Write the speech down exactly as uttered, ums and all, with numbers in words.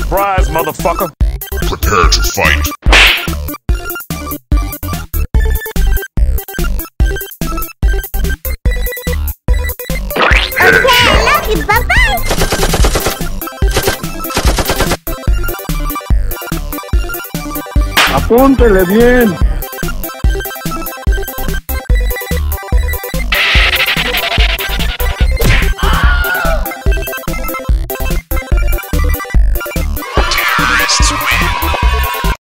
Surprise, motherfucker. Prepare to fight. Okay, bye-bye. Apúntele bien.